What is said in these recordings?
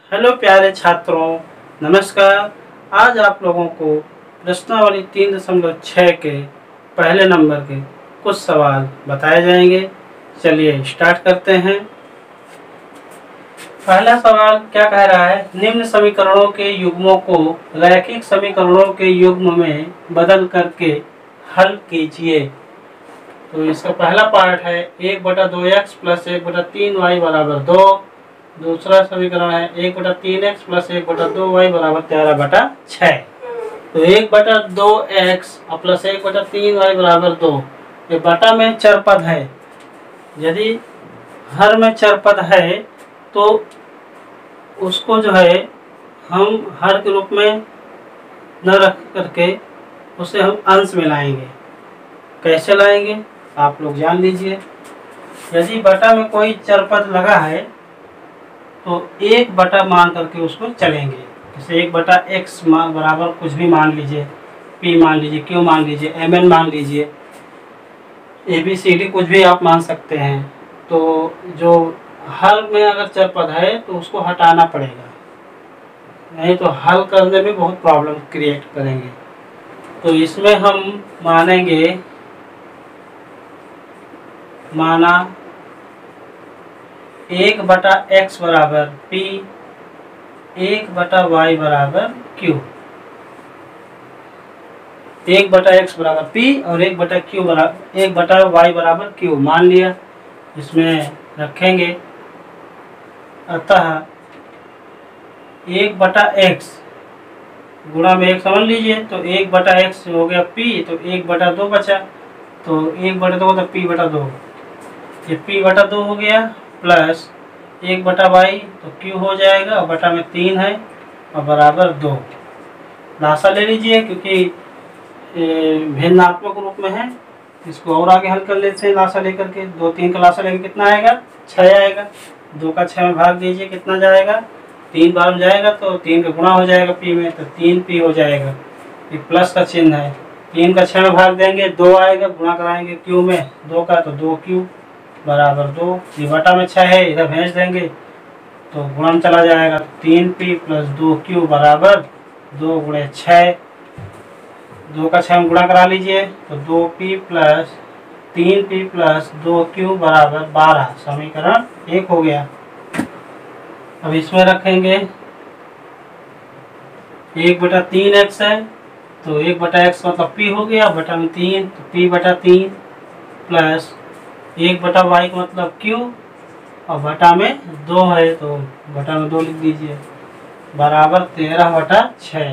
Hello प्यारे छात्रों, नमस्कार। आज आप लोगों को प्रश्नावली 3.6 के पहले नंबर के कुछ सवाल बताए जाएंगे। चलिए स्टार्ट करते हैं। पहला सवाल क्या कह रहा है, निम्न समीकरणों के युग्मों को रैखिक समीकरणों के युग्म में बदल करके हल कीजिए। तो इसका पहला पार्ट है 1/2x प्लस 1/3y बराबर 2। दूसरा समीकरण है 1/3x प्लस 1/2y बराबर 13/6। तो 1/2x प्लस 1/3y बराबर 2। ये बटा में चर पद है। यदि हर में चर पद है तो उसको जो है हम हर के रूप में न रख करके उसे हम अंश में लाएंगे। कैसे लाएंगे आप लोग जान लीजिए। यदि बटा में कोई चर पद लगा है तो 1 मान करके उसको चलेंगे। जैसे 1/x बराबर कुछ भी मान लीजिए, p मान लीजिए, q मान लीजिए, mn मान लीजिए, ABCD कुछ भी आप मान सकते हैं। तो जो हल में अगर चर पद है तो उसको हटाना पड़ेगा, नहीं तो हल करने में बहुत प्रॉब्लम क्रिएट करेंगे। तो इसमें हम मानेंगे, माना 1/x बराबर p, 1/y बराबर q। 1/x बराबर p और 1/y बराबर q मान लिया, इसमें रखेंगे। अतः 1/x गुणा में 1 समझ लीजिए, तो 1/x हो गया p, तो 1/2 बचा, तो 1/2 तो p/2, ये p/2 हो गया, प्लस 1/y तो q हो जाएगा, और बटा में 3 है और बराबर 2। लासा ले लीजिए क्योंकि भिन्नात्मक रूप में है। इसको और आगे हल कर लेते हैं लासा लेकर के। 2 3 का लासा लेकर कितना आएगा, 6 आएगा। 2 का 6 में भाग दीजिए, कितना जाएगा, 3 बार में जाएगा तो 3 का गुणा हो जाएगा p में, तो 3p हो जाएगा। ये प्लस का चिन्ह है। 3 का 6 में भाग देंगे, 2 आएगा, गुणा कराएंगे q में 2 का, तो 2q बराबर 2। ये बटा में 6 है, इधर भेज देंगे तो गुणा में चला जाएगा। 3p प्लस 2q बराबर 2 गुणे 6। 2 का 6 में गुणा करा लीजिए, तो 2p plus 3p plus 2q बराबर 12। समीकरण 1 हो गया। अब इसमें रखेंगे 1/3x है, तो 1/x मतलब p हो गया, बटा में 3, तो p/3 प्लस 1/y का मतलब q, और बटा में 2 है तो बटा में 2 लिख दीजिए, बराबर 13/6।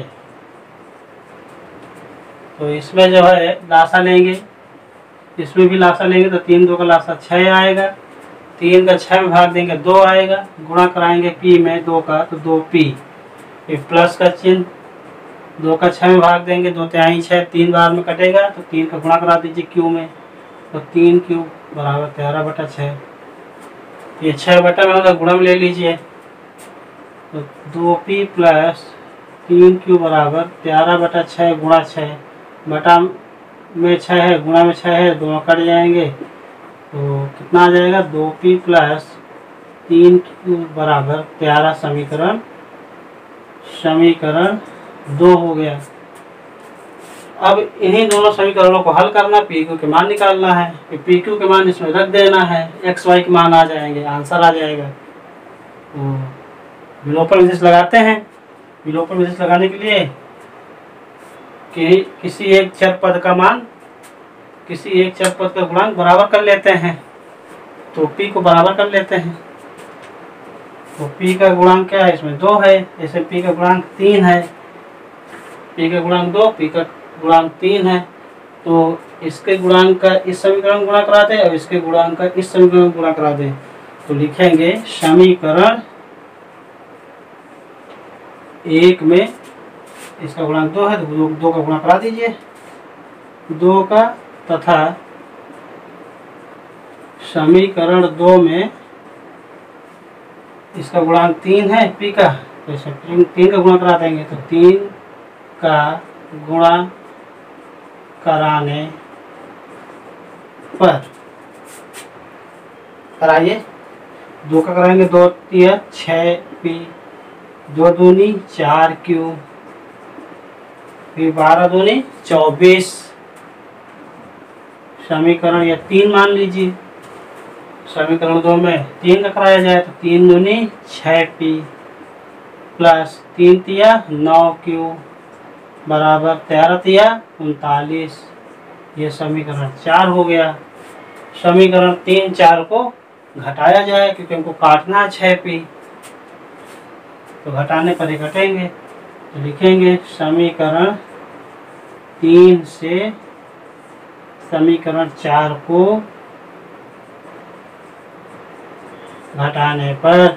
तो इसमें जो है लासा लेंगे, इसमें भी लासा लेंगे तो 3 2 का लासा 6 आएगा। 3 का 6 में भाग देंगे, 2 आएगा, गुणा कराएंगे p में 2 का, तो 2p, ये प्लस का चिन्ह। 2 का 6 में भाग देंगे, 2 तिहाई 6, 3 बार में कटेगा, तो 3 का गुणा करा दीजिए q में, तो 3q बराबर 13/6। ये 6 बटा में होगा, गुणा में ले लीजिए, तो 2p प्लस 3q बराबर 13/6 गुणा 6, बटा में 6 है, गुणा में 6 है, दोनों कट जाएंगे, तो कितना आ जाएगा, 2p प्लस 3q बराबर 13। समीकरण 2 हो गया। अब इन्हीं दोनों समीकरणों को हल करना, pq के मान निकालना है। pq के मान इसमें रख देना है, x y के मान आ जाएंगे, आंसर आ जाएगा। तो विलोपन विशेष लगाते हैं। विलोपन विशेष लगाने के लिए कि किसी एक चर पद का मान किसी एक चर पद का गुणांक बराबर कर लेते हैं, तो p को बराबर कर लेते हैं। तो p का गुणांक क्या है, इसमें 2 है, जैसे p का गुणांक 3 है, p का गुणांक 2, p का गुणांक 3 है, तो इसके गुणांक का इस समीकरण में गुणा करा दें और इसके गुणांक का इस समीकरण में गुणा करा दें, तो लिखेंगे समीकरण 1 में इसका गुणांक 2 है, तो 2 का गुणा करा दीजिए, 2 का, तथा समीकरण 2 में इसका गुणांक 3 है p का, तो 3 का गुणा करा देंगे, तो 3 का गुणा कराने पर, कराइए, 2 का कराएंगे, 2 3 6p 2 दूनी 4 क्यू, फिर 12 दूनी 24। समीकरण या 3 मान लीजिए, समीकरण 2 में 3 का कराया जाए तो 3 दूनी 6p प्लस 3 तिया 9q बराबर 13 तिया 39। ये समीकरण 4 हो गया। समीकरण 3 4 को घटाया जाए क्योंकि हमको काटना है 6p, तो घटाने पर ही घटेंगे। तो लिखेंगे समीकरण 3 से समीकरण 4 को घटाने पर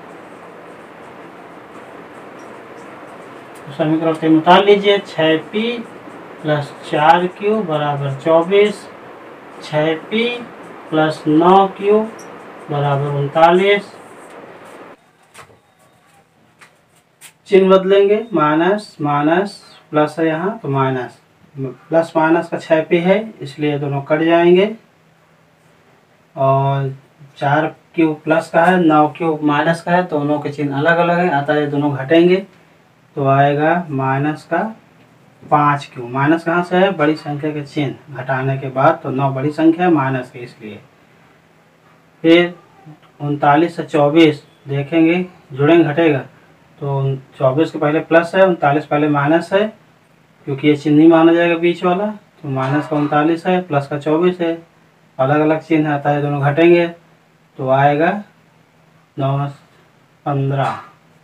समीकरण 3 उतार लीजिए। 6p प्लस 4q बराबर 24, 6p प्लस 9q बराबर 39। चिन्ह बदलेंगे, माइनस माइनस प्लस है यहाँ तो माइनस, प्लस माइनस का 6p है इसलिए दोनों कट जाएंगे। और 4q प्लस का है, 9q माइनस का है, दोनों के चिन्ह अलग अलग है, अतः ये दोनों घटेंगे तो आएगा माइनस का 5q। माइनस कहाँ से है? बड़ी संख्या के चिन्ह घटाने के बाद, तो 9 बड़ी संख्या है माइनस की इसलिए। फिर 39 से 24 देखेंगे जुड़ेंगे घटेगा, तो 24 के पहले प्लस है, 39 पहले माइनस है क्योंकि ये चिन्ह ही माना जाएगा बीच वाला, तो माइनस का 39 है प्लस का 24 है, अलग अलग चिन्ह आता है, दोनों घटेंगे तो आएगा 9 15,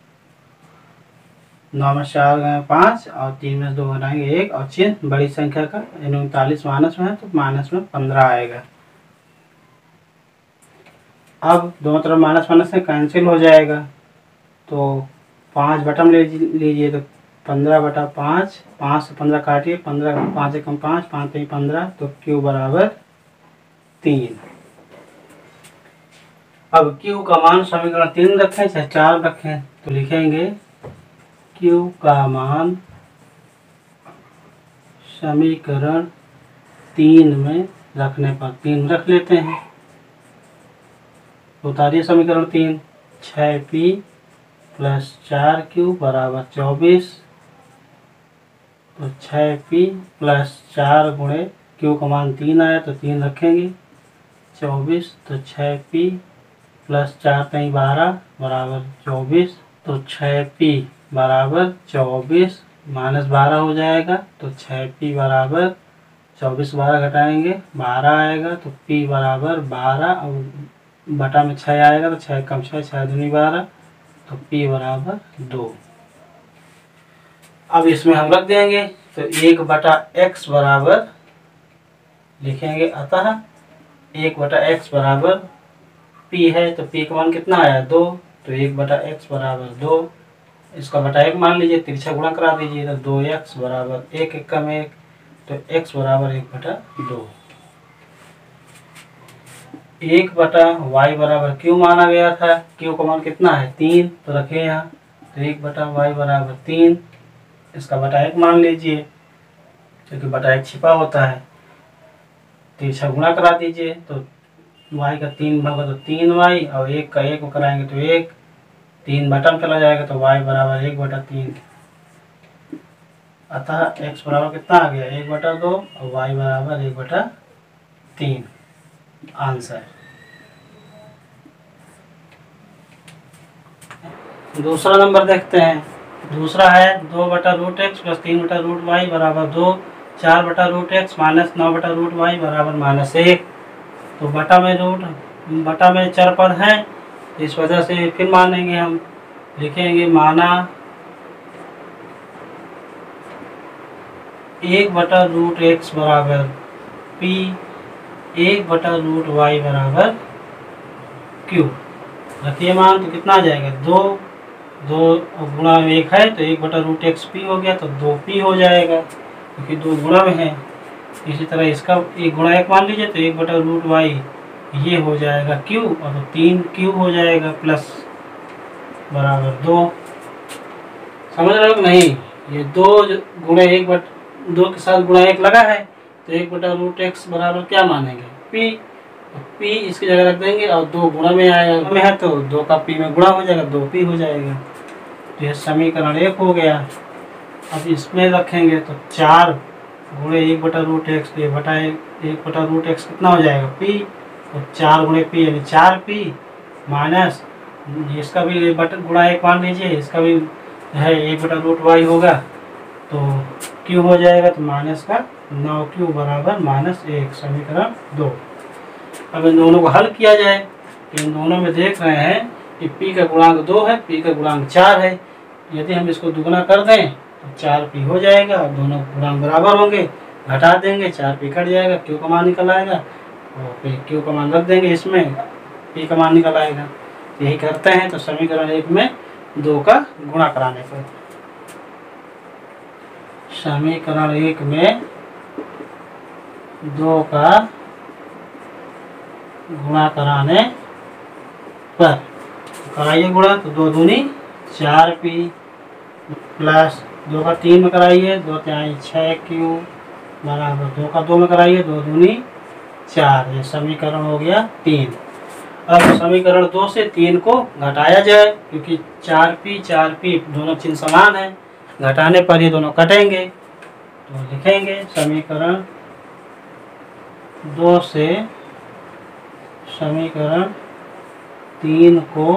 9 में 4 गए 5 और 3 में 2 घटाएंगे 1 और चिन्ह बड़ी संख्या का, यानी 39 माइनस में है तो माइनस में 15 आएगा। अब दोनों तरफ माइनस माइनस से कैंसिल हो जाएगा, तो 5 बटा में ले लीजिए तो 15/5, 5 से 15 काटिए, 15 5 एकम 5, 5 3 15, तो q बराबर 3। अब q का मान समीकरण 3 रखें चाहे 4 रखें तो लिखेंगे q का मान समीकरण 3 में रखने पर, 3 रख लेते हैं, उतारिए समीकरण 3। 6p प्लस 4q बराबर 24, तो 6p प्लस 4 गुणे q का मान 3 आया तो 3 रखेंगे, 24, तो 6p प्लस 4 कहीं 12 बराबर 24, तो 6p बराबर 24 माइनस 12 हो जाएगा, तो 6p बराबर 24 12 घटाएंगे 12 आएगा, तो p बराबर 12 और बटा में 6 आएगा तो 6 कम 6 6 दूनी 12, तो p बराबर 2। अब इसमें हम रख देंगे तो 1/x बराबर लिखेंगे, अतः 1/x बराबर p है, तो p का मान कितना आया 2, तो 1/x बराबर 2, इसका बटा 1 मान लीजिए, तिरछा गुणा करा दीजिए तो 2x बराबर 1 एकम 1, तो x बराबर 1/2। 1/y बराबर q माना गया था, q का मान कितना है 3, तो रखे यहाँ, तो 1/y बराबर 3, इसका बटा 1 मान लीजिए क्योंकि बटा 1 छिपा होता है, तिरछा गुणा करा दीजिए तो y का 3 भागा तो 3y और 1 का 1 कराएंगे तो 1, 3 बटा में चला जाएगा तो y बराबर 1/3, अतः x बराबर कितना आ गया 1/2 और y बराबर 1/3 आंसर। दूसरा नंबर देखते हैं, दूसरा है 2/√x प्लस 3/√y बराबर 2, 4/√x माइनस 9/√y बराबर -1। तो बटा में चर पद है, इस वजह से फिर मानेंगे हम, लिखेंगे माना 1/√x बराबर p, 1/√y बराबर q। रखिए मान तो कितना आ जाएगा 2 गुणा में 1 है तो 1/√xp हो गया तो 2p हो जाएगा क्योंकि 2 गुणा में है। इसी तरह इसका 1 गुणा 1 मान लीजिए तो 1/√y ये हो जाएगा q और तो 3q हो जाएगा प्लस बराबर 2। समझ रहे हो कि नहीं? ये 2 गुणे 1/2 के साथ गुणा 1 लगा है तो 1/√x बराबर क्या मानेंगे p, तो p इसकी जगह रख देंगे और 2 गुणा में आएगा, में है तो 2 का p में गुणा हो जाएगा 2p हो जाएगा। तो यह समीकरण 1 हो गया। अब इसमें रखेंगे तो 4 गुणे 1/√x, तो 1/√x कितना हो जाएगा p, तो 4 गुणे p यानी 4p माइनस इसका भी गुणा 1 मान लीजिए, इसका भी है 1/√y होगा, तो q हो जाएगा, तो माइनस का 9q बराबर -1, समीकरण 2। अब इन दोनों को हल किया जाए, इन दोनों में देख रहे हैं कि p का गुणांक 2 है, p का गुणांक 4 है। यदि हम इसको दुगुना कर दें तो 4p हो जाएगा, दोनों गुणांक बराबर होंगे, घटा देंगे 4p कट जाएगा, q का मान निकल आएगा, और फिर q का मान रख देंगे, इसमें p का मान निकल आएगा। यही करते हैं, तो समीकरण 1 में 2 का गुणा कराने पर, समीकरण 1 में 2 का गुणा कराने पर कराइए गुणा, तो 2 दूनी 4p प्लस 2 का 3 में कराइए, 2 तिहाई 6q बराबर 2 का 2 में कराइए, 2 दूनी 4। ये समीकरण हो गया 3। अब समीकरण 2 से 3 को घटाया जाए, क्योंकि 4p दोनों चिन्ह समान है, घटाने पर ये दोनों कटेंगे। तो लिखेंगे समीकरण 2 से समीकरण 3 को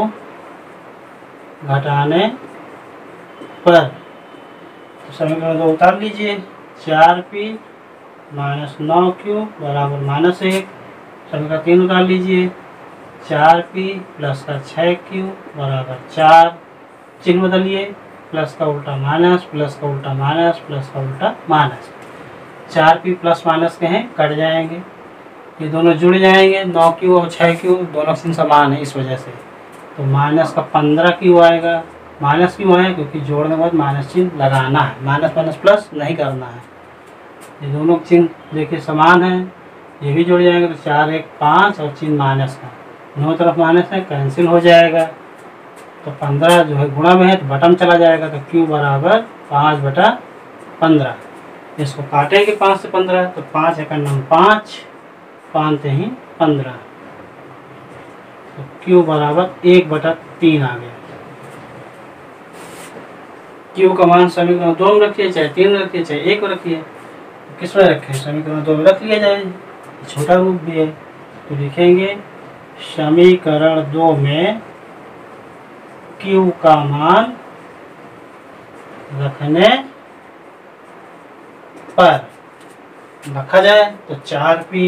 घटाने पर, तो समीकरण 2 उतार लीजिए, 4p माइनस 9q बराबर -1, समीकरण 3 उतार लीजिए, 4p प्लस का 6q बराबर 4, चिन्ह बदलिए, प्लस का उल्टा माइनस, प्लस का उल्टा माइनस, प्लस का उल्टा माइनस, 4p प्लस माइनस के हैं कट जाएंगे, ये दोनों जुड़ जाएंगे, 9q और 6q दोनों चिन्ह समान है इस वजह से, तो माइनस का 15q आएगा। माइनस क्यों है, क्योंकि जोड़ने के बाद माइनस चिन्ह लगाना है, माइनस माइनस प्लस नहीं करना है। ये दोनों चिन्ह देखिए समान है, ये भी जुड़ जाएंगे, तो 4 1 5 और चिन्ह माइनस का, दोनों तरफ माइनस है, कैंसिल हो जाएगा। तो 15 जो है गुणा में है तो बटन चला जाएगा, तो q बराबर 5/15। इसको काटेंगे 5 से 15, तो 5 × 9 5, 5 ही 15, तो q बराबर 1/3 आ गया। q का मान समीकरण 2 में रखिए, चाहे 3 में रखिए, चाहे 1 में रखिए, तो किस में रखें, समीकरण 2 में रख लिया जाए, छोटा रूप भी है। तो लिखेंगे समीकरण 2 में q का मान रखने पर रखा जाए, तो 4p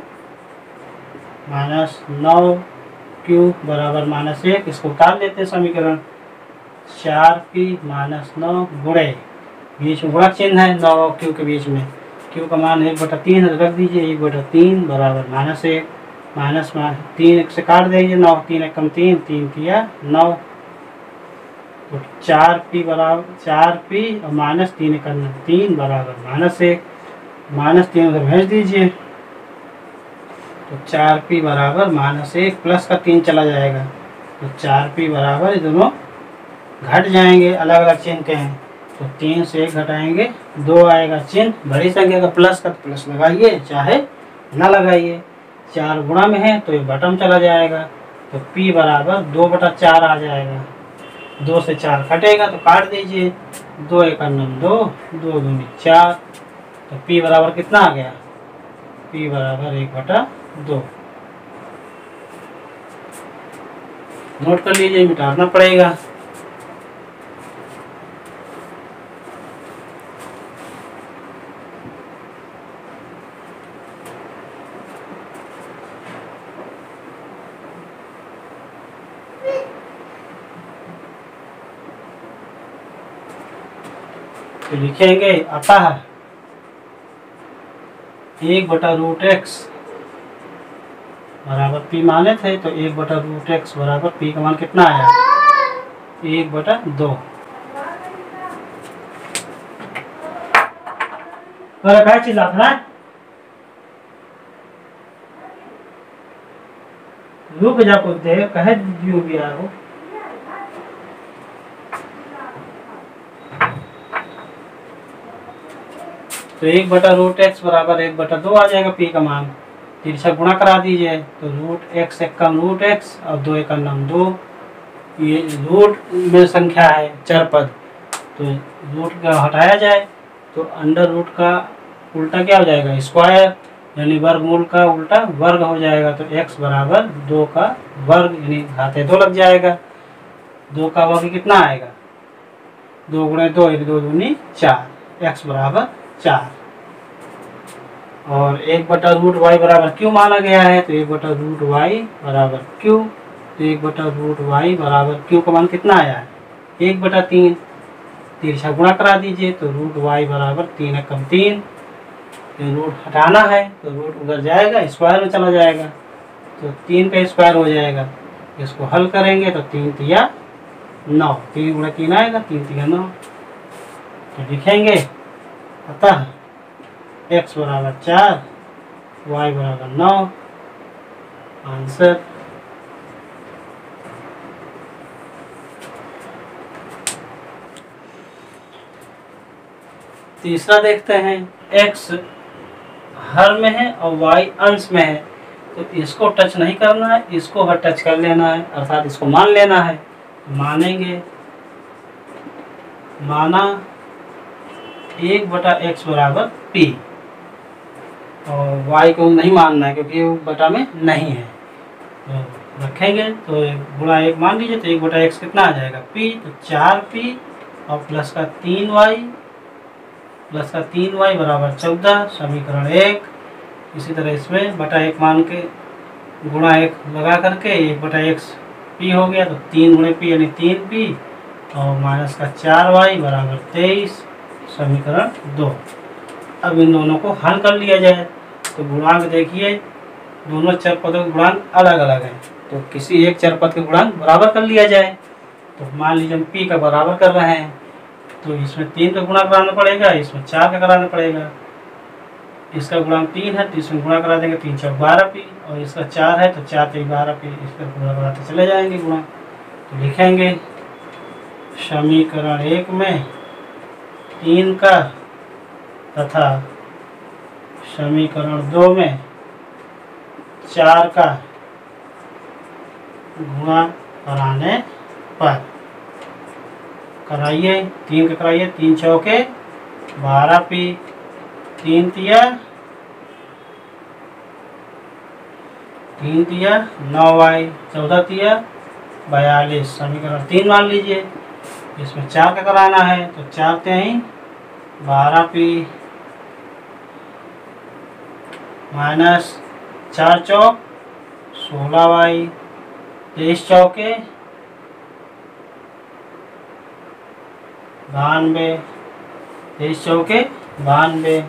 माइनस 9q बराबर -1, इसको उतार लेते हैं समीकरण, 4p माइनस 9 गुणे, बीच में गुणक चिन्ह है 9 और q के बीच में, q का मान 1/3 है, रख दीजिए 1/3 बराबर -1, माइनस 3 से काट दीजिए, 9 3 1 3, 3 तिया 9, तो 4p बराबर 4p और -3 1 3 बराबर -1, -3 उधर भेज दीजिए, तो 4p बराबर -1, प्लस का 3 चला जाएगा, तो 4p बराबर ये दोनों घट जाएंगे, अलग अलग चिन्ह के हैं, तो 3 से 1 घटाएंगे 2 आएगा चिन्ह, बड़ी संख्या का प्लस का प्लस लगाइए, चाहे ना लगाइए, 4 गुणा में है तो ये बटन चला जाएगा, तो p बराबर 2/4 आ जाएगा, 2 से 4 कटेगा तो काट दीजिए, 2 1 2, 2 दूनी 4, तो p बराबर कितना आ गया, p बराबर 1/2। नोट कर लीजिए, मिटाना पड़ेगा। तो लिखेंगे अतः 1/√x बराबर p माने थे, तो 1/√x बराबर p का मान कितना आया, 1/2। काय चिल्लात है, रुक जा कुछ देर, कहे दियो भी आओ। तो 1/√x बराबर 1/2 आ जाएगा p का मान, तिरछा गुणा करा दीजिए, तो √x 1 √x और 2 1 2, ये रूट में संख्या है चर पद, तो रूट का हटाया जाए तो अंडर रूट का उल्टा क्या हो जाएगा, स्क्वायर, यानी वर्गमूल का उल्टा वर्ग हो जाएगा। तो x बराबर 2 का वर्ग, यानी घाते 2 लग जाएगा। 2 का वर्ग कितना आएगा, 2 गुणे 2, 1 2 दूनी 4, x बराबर 4। और 1/√y बराबर क्यू माना गया है, तो 1/√y बराबर क्यू। तो 1/√y बराबर क्यू का मान कितना आया है, 1/3। तिरछा गुणा करा दीजिए, तो √y बराबर 3 एकम 3। रूट हटाना है तो रूट उधर जाएगा, स्क्वायर में चला जाएगा, तो 3 का स्क्वायर हो जाएगा। इसको हल करेंगे तो 3 तिया 9, 3 गुणा 3 आएगा, 3 तिया 9। तो लिखेंगे अतः x बराबर 4, y बराबर 9। आंसर तीसरा देखते हैं। x हर में है और y अंश में है, तो इसको टच नहीं करना है, इसको हर टच कर लेना है, अर्थात इसको मान लेना है। मानेंगे, माना 1/x बराबर p, और y को नहीं मानना है क्योंकि वो बटा में नहीं है। तो रखेंगे तो गुणा 1 मान लीजिए, तो 1/x कितना आ जाएगा p, तो 4p और प्लस का 3y बराबर 14, समीकरण 1। इसी तरह इसमें बटा 1 मान के गुणा 1 लगा करके 1/x p हो गया, तो 3 गुणे p यानी 3p और माइनस का 4y बराबर 23, समीकरण 2। अब इन दोनों को हल कर लिया जाए, तो गुणांक देखिए दोनों चर पदों के गुणांक अलग अलग हैं, तो किसी एक चर पद के गुणांक बराबर कर लिया जाए। तो मान लीजिए हम p का बराबर कर रहे हैं, तो इसमें 3 का गुणा कराना पड़ेगा, इसमें 4 का कराना पड़ेगा। इसका गुणांक 3 है तो इसमें गुणा करा देंगे, 3 4 12p, और इसका 4 है तो 4 3 12p, इसका गुणा कराते चले जाएंगे गुणा। तो लिखेंगे समीकरण 1 में 3 का तथा समीकरण 2 में 4 का गुणा कराने पर, कराइए 3 का कराइए, 3 चौके 12p, 3 तिया 9y, 14 तिया 42, समीकरण 3 मान लीजिए। इसमें 4 का कराना है, तो 4 तिहाई 12p माइनस 4 चौक 16y, 23 चौके 92, 23 चौके 92,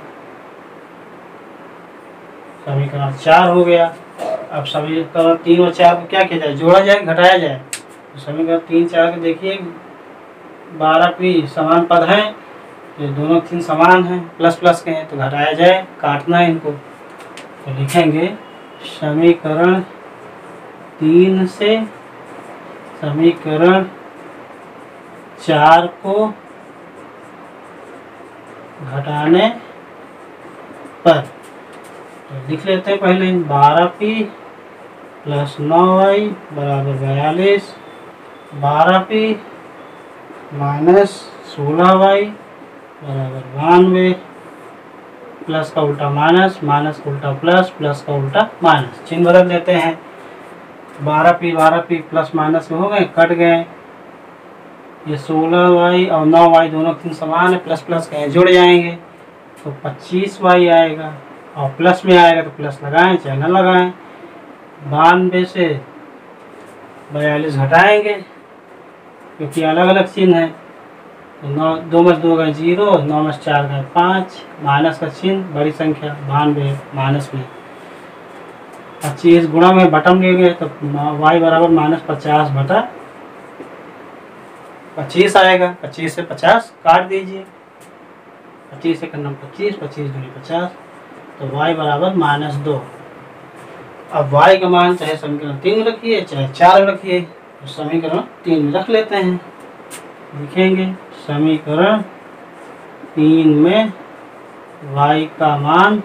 समीकरण 4 हो गया। अब समीकरण 3 और 4 को क्या किया जाए, जोड़ा जाए घटाया जाए। तो समीकरण 3 4 के देखिए 12p समान पद हैं, तो दोनों 3 समान हैं, प्लस प्लस के हैं, तो घटाया जाए, काटना है इनको। तो लिखेंगे समीकरण 3 से समीकरण 4 को घटाने पर, तो लिख लेते हैं पहले 12p प्लस 9y बराबर 42, 12p माइनस 16y बराबर 92, प्लस का उल्टा माइनस, माइनस का उल्टा प्लस, प्लस का उल्टा माइनस, चिन्ह बदल देते हैं। 12p प्लस माइनस में हो गए, कट गए। ये 16y और 9y दोनों 3 समान है, प्लस प्लस के हैं, जुड़ जाएंगे, तो 25y आएगा, और प्लस में आएगा तो प्लस लगाएं चाहे न लगाएं। 92 से 42 घटाएंगे क्योंकि अलग अलग चिन्ह है, तो 2 में 2 गए 0, 9 में 4 गए 5, माइनस का चिन्ह, बड़ी संख्या 92 माइनस में 25 गुणा में बटम लेंगे, तो y बराबर माइनस 50 बटा 25 आएगा। 25 से 50 काट दीजिए, 25 से करना 25, 25 दूनी 50, तो y बराबर -2। अब y का मान चाहे समीकरण 3 में रखिए चाहे 4 में रखिए, तो समीकरण 3 में रख लेते हैं। लिखेंगे समीकरण 3 में y का मान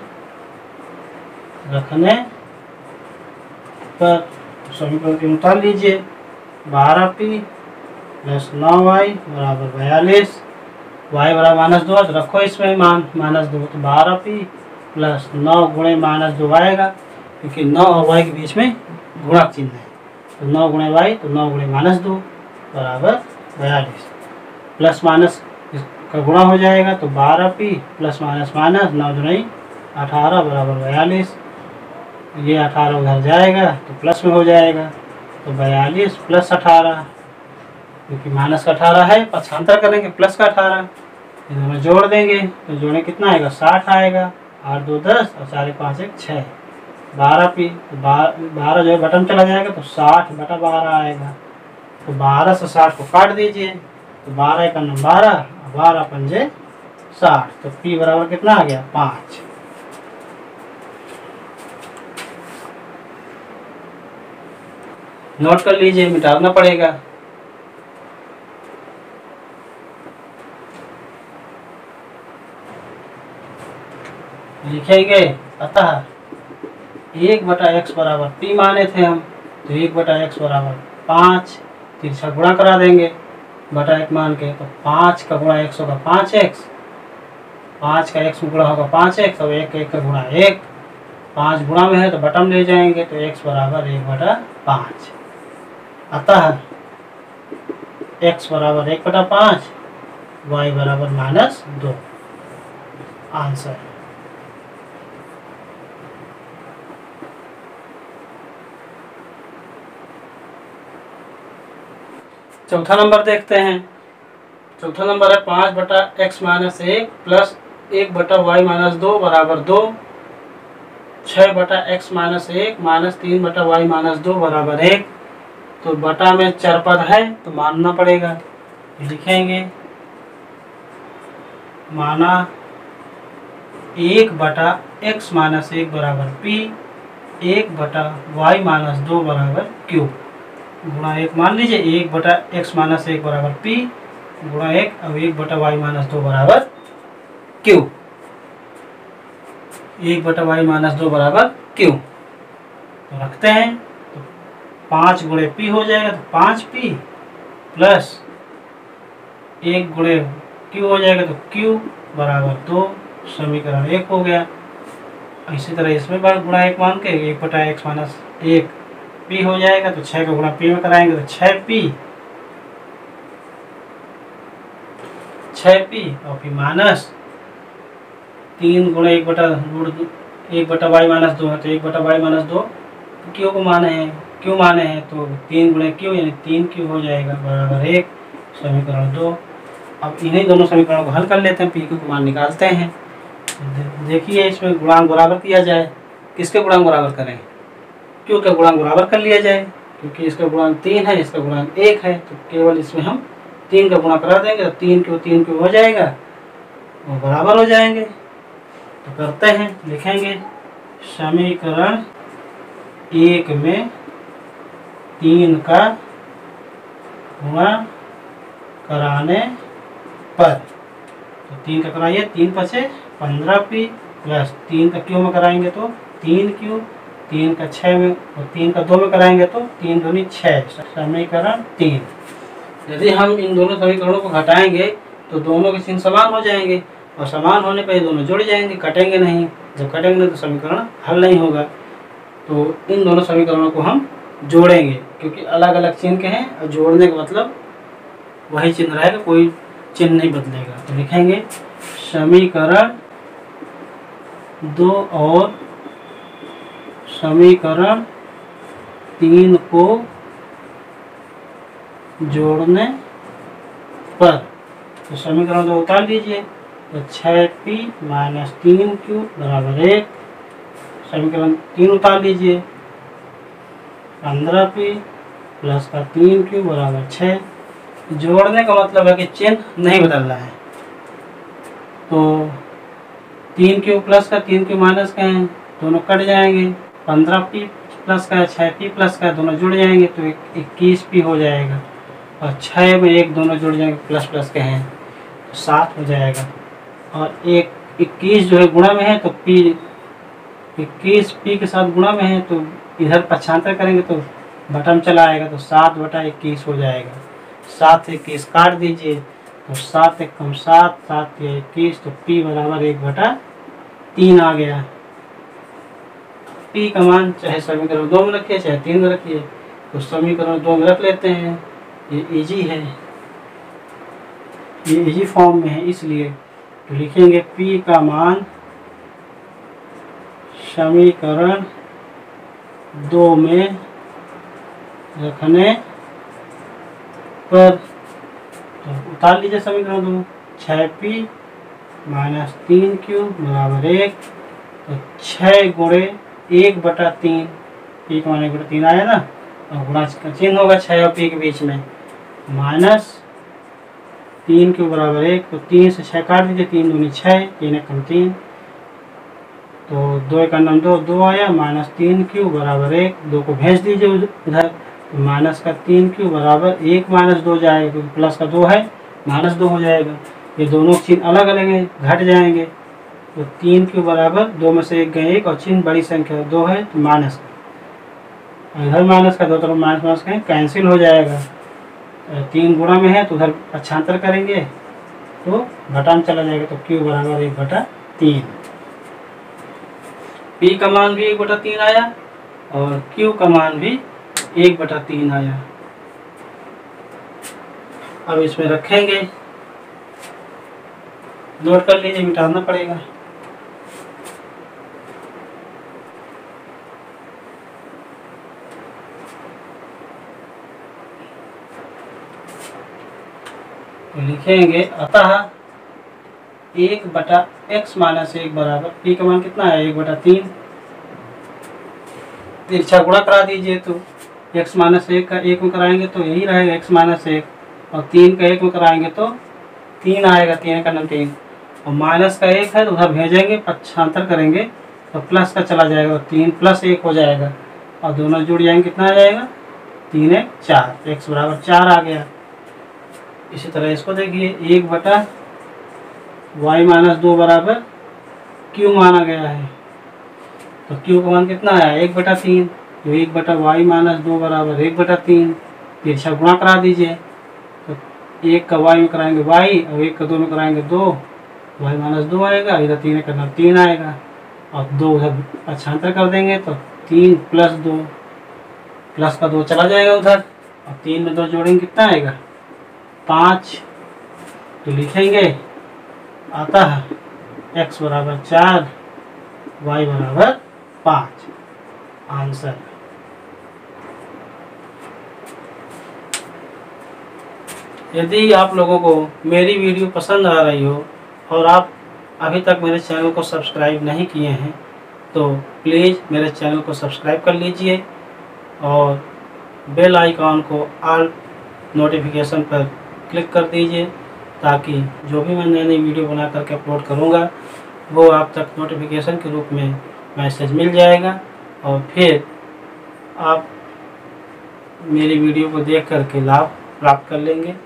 रखने पर, समीकरण 3 उतार लीजिए, 12p प्लस 9y बराबर 42। y बराबर -2 तो रखो इसमें मान -2, तो 12p प्लस 9 गुणे -2 आएगा, क्योंकि 9 और y के बीच में गुणक चिन्ह है। तो 9 गुणे y तो 9 गुणे -2 बराबर 42। प्लस माइनस का गुणा हो जाएगा तो 12p प्लस माइनस 9 दूनी 18 बराबर 42। ये 18 उधर जाएगा तो प्लस में हो जाएगा, तो 42 प्लस 18, क्योंकि माइनस का 18 है, पक्षांतर करेंगे प्लस का 18, इन्हें जोड़ देंगे तो जोड़े कितना आएगा 60 आएगा। 8 2 10 और 4 5 1 6, 12p तो 12 जो है बटन चला जाएगा तो 60 बटा 12 आएगा। तो 12 से 60 को काट दीजिए तो 12 एक 12, 12 पंजे 60, तो p बराबर कितना आ गया 5। नोट कर लीजिए, मिटाना पड़ेगा। लिखेंगे अतः 1/x बराबर p माने थे हम, तो 1/x बराबर 5, तिरछा गुणा करा देंगे बटा 1 मान के, तो 5 का गुणा x होगा 5x, 5 का x में गुणा होगा 5x, और 1 का गुणा 1, 5 गुणा में है तो बटम ले जाएंगे तो x बराबर 1/5। अतः x बराबर 1/5, y बराबर -2। आंसर। चौथा नंबर देखते हैं। चौथा नंबर है 5/x - 1 प्लस 1/y - 2 बराबर 2। 6/x - 1 माइनस 3/y - 2 बराबर 1। तो बटा में चर पद है तो मानना पड़ेगा, लिखेंगे माना 1/x - 1 बराबर p, 1/y - 2 बराबर q, गुणा 1 मान लीजिए 1/x - 1 बराबर p गुणा 1 और 1/y - 2 बराबर q, 1/y - 2 बराबर q। तो रखते हैं तो 5 गुणे p हो जाएगा, तो 5p प्लस 1 गुणे q हो जाएगा, तो q बराबर 2, समीकरण 1 हो गया। इसी तरह इसमें गुणा 1 मान के 1/x - 1 p हो जाएगा, तो 6 का गुणा p में कराएंगे तो 6p और फिर माइनस 3 गुणे 1/y - 2 है, तो 1/y - 2 क्यू को माने हैं, क्यों माने हैं तो 3 गुणे क्यू यानी 3q हो जाएगा बराबर 1, समीकरण 2। अब इन्हीं दोनों समीकरणों को हल कर लेते हैं, p को मान निकालते हैं। देखिए इसमें गुणांक बराबर किया जाए, किसके गुणांक बराबर करें, क्यू का गुणांक बराबर कर लिया जाए, क्योंकि इसका गुणांक 3 है, इसका गुणांक 1 है, तो केवल इसमें हम 3 का गुणा करा देंगे तो 3q हो जाएगा, वो बराबर हो जाएंगे। तो करते हैं, लिखेंगे समीकरण 1 में 3 का गुणा कराने पर, तो 3 का कराइए, 3 पचे 15p प्लस 3 का क्यू में कराएंगे तो 3q, 3 का 6 में और 3 का 2 में कराएंगे तो 3 दूनी 6, समीकरण 3। यदि हम इन दोनों समीकरणों को घटाएंगे तो दोनों के चिन्ह समान हो जाएंगे, और समान होने पर ये दोनों जुड़ जाएंगे, कटेंगे नहीं। जब कटेंगे नहीं तो समीकरण हल नहीं होगा। तो इन दोनों समीकरणों को हम जोड़ेंगे, क्योंकि अलग अलग चिन्ह के हैं, और जोड़ने का मतलब वही चिन्ह रहेगा, कोई चिन्ह नहीं बदलेगा। तो लिखेंगे समीकरण 2 और समीकरण 3 को जोड़ने पर, तो समीकरण 2 उतार लीजिए, तो 6p माइनस 3q बराबर 1, समीकरण 3 उतार लीजिए, 15p प्लस का 3q बराबर 6। जोड़ने का मतलब है कि चिन्ह नहीं बदलना है, तो 3q प्लस का 3q माइनस का है, दोनों कट जाएंगे, 15p प्लस का 6p प्लस का दोनों जुड़ जाएंगे तो 21p हो जाएगा, और 6 में 1 दोनों जुड़ जाएंगे, प्लस प्लस के हैं तो 7 हो जाएगा, और 21 जो है गुणा में है तो p 21p के साथ गुणा में है, तो इधर पक्षांतर करेंगे तो बटन चलाएगा तो 7/21 हो जाएगा। 7 से 21 काट दीजिए तो 7 एकम 7, 7 तिया 21, तो P बराबर 1/3 आ गया। P का मान चाहे समीकरण 2 में रखिए चाहे 3 में रखिए, तो समीकरण 2 में रख लेते हैं। ये इजी है, ये इजी फॉर्म में है, इसलिए तो लिखेंगे P का मान समीकरण 2 में रखने पर, तो उतार लीजिए समीकरण 2। 6P - 3Q बराबर 1, तो 6 गुणे 1/3, P का मान 1/3 आया ना, और गुणा का चिन्ह होगा 6 और P के बीच में, माइनस 3Q बराबर 1, तो 3 से 6 काट दीजिए, 3 दूनी 6, 3 एकम 3, तो 2 एक 2, 2 आया, माइनस 3Q बराबर 1, 2 को भेज दीजिए उधर, तो माइनस का 3Q बराबर 1 - 2 जाएगा, क्योंकि प्लस का 2 है, -2 हो जाएगा। ये दोनों चिन्ह अलग अलग हैं, घट जाएंगे, तो 3Q बराबर 2 में से 1 गए 1, और चिन्ह बड़ी संख्या 2 है तो माइनस का, इधर माइनस का 2 तरफ माइनस कहें कैंसिल हो जाएगा। 3 गुणा में है तो उधर पक्षांतर करेंगे तो घटा में चला जाएगा, तो Q बराबर 1/3। P का मान भी 1/3 आया और Q का मान भी 1/3 आया। अब इसमें रखेंगे, नोट कर लीजिए, मिटाना पड़ेगा। तो लिखेंगे अतः 1/x - 1 बराबर, P का मान कितना है 1/3, तिरछा गुणा करा दीजिए, तो x - 1 का 1 में कराएंगे तो यही रहेगा x - 1, और 3 का 1 में कराएंगे तो 3 आएगा, 3 का 3, और माइनस का 1 है तो उधर भेजेंगे, पक्षांतर करेंगे तो प्लस का चला जाएगा, 3 + 1 हो जाएगा, और दोनों जुड़ जाएंगे, कितना आ जाएगा 3 × 4, x बराबर 4 आ गया। इसी तरह इसको देखिए, 1/y - 2 बराबर Q माना गया है, तो Q का मान कितना आया 1/3, तो 1/y - 2 बराबर 1/3, तिरछा गुणा करा दीजिए, तो 1 का y में कराएंगे y, और 1 का 2 में कराएंगे 2, y - 2 आएगा, इधर 3 का 3 आएगा, और 2 उधर पक्षांतर कर देंगे तो 3 + 2, प्लस का 2 चला जाएगा उधर, और 3 में 2 जोड़ेंगे कितना आएगा 5, तो लिखेंगे अतः x बराबर 4, y बराबर 5, आंसर। यदि आप लोगों को मेरी वीडियो पसंद आ रही हो और आप अभी तक मेरे चैनल को सब्सक्राइब नहीं किए हैं, तो प्लीज़ मेरे चैनल को सब्सक्राइब कर लीजिए और बेल आइकॉन को ऑल नोटिफिकेशन पर क्लिक कर दीजिए, ताकि जो भी मैं नई नई वीडियो बना करके अपलोड करूँगा वो आप तक नोटिफिकेशन के रूप में मैसेज मिल जाएगा, और फिर आप मेरी वीडियो को देख करके लाभ प्राप्त कर लेंगे।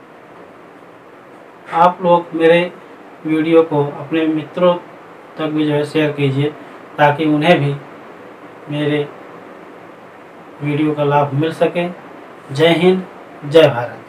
आप लोग मेरे वीडियो को अपने मित्रों तक भी जो है शेयर कीजिए, ताकि उन्हें भी मेरे वीडियो का लाभ मिल सके। जय हिंद, जय भारत।